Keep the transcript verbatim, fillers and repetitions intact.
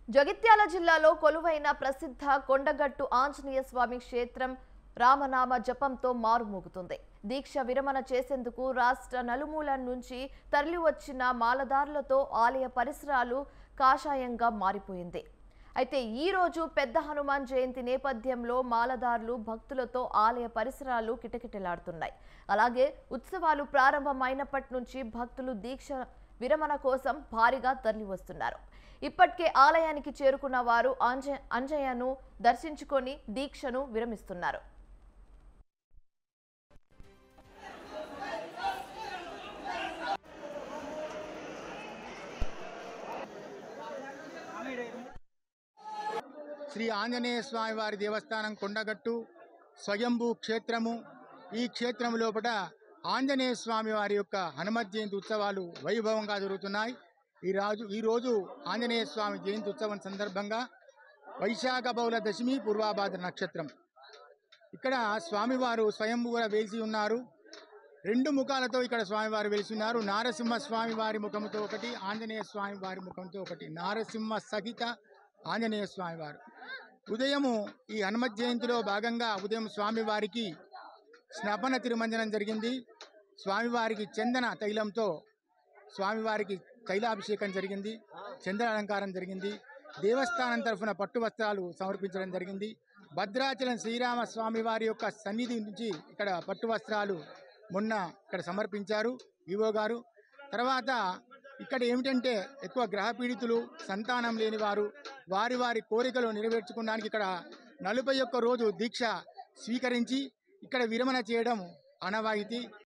జగిత్యాల జిల్లాలో కొలువైన ప్రసిద్ధ కొండగట్టు ఆంజనేయ స్వామి క్షేత్రం రామనామ జపంతో మారుమోగుతుంది. దీక్ష విరమణ చేసేందుకు రాష్ట్ర నలుమూల నుంచి తరలివచ్చిన మాలదారులతో ఆలయ పరిసరాలు కాషాయంగా మారిపోయింది. అయితే ఈ రోజు పెద్ద హనుమాన్ జయంతి నేపథ్యంలో మాలదారులు భక్తులతో ఆలయ పరిసరాలు కిటకిటలాడుతున్నాయి. అలాగే ఉత్సవాలు ప్రారంభమైనప్పటి నుంచి భక్తులు దీక్ష విరమణ కోసం భారీగా తరలివస్తున్నారు. ఇప్పటికే ఆలయానికి చేరుకున్న వారు అంజయ్యను దర్శించుకొని దీక్షను విరమిస్తున్నారు. శ్రీ ఆంజనేయ స్వామి వారి దేవస్థానం కొండగట్టు స్వయంభూ క్షేత్రము. ఈ క్షేత్రం లోపల ఆంజనేయ స్వామి వారి యొక్క హనుమత్ జయంతి ఉత్సవాలు వైభవంగా జరుగుతున్నాయి. ఈ రాజు ఈరోజు ఆంజనేయ స్వామి జయంతి ఉత్సవం సందర్భంగా వైశాఖ బహుళ దశమి పూర్వాభాద్ర నక్షత్రం. ఇక్కడ స్వామివారు స్వయంభూగా వేసి ఉన్నారు. రెండు ముఖాలతో ఇక్కడ స్వామివారు వెలిసి ఉన్నారు. నారసింహ స్వామి వారి ముఖంతో ఒకటి, ఆంజనేయ స్వామి వారి ముఖంతో ఒకటి. నారసింహ సహిత ఆంజనేయ స్వామి వారు. ఉదయము ఈ హనుమత్ జయంతిలో భాగంగా ఉదయం స్వామివారికి స్నపన తిరుమంజనం జరిగింది. స్వామివారికి చందన తైలంతో స్వామివారికి తైలాభిషేకం జరిగింది. చందన అలంకారం జరిగింది. దేవస్థానం తరఫున పట్టు వస్త్రాలు సమర్పించడం జరిగింది. భద్రాచలం శ్రీరామ స్వామి వారి యొక్క సన్నిధి నుంచి ఇక్కడ పట్టు వస్త్రాలు మొన్న ఇక్కడ సమర్పించారు ఈవో గారు. తర్వాత ఇక్కడ ఏమిటంటే ఎక్కువ గ్రహ పీడితులు, సంతానం లేని వారు వారి వారి కోరికలు నెరవేర్చుకోవడానికి ఇక్కడ నలభై ఒక్క రోజు దీక్ష స్వీకరించి ఇక్కడ విరమణ చేయడం ఆనవాయితీ.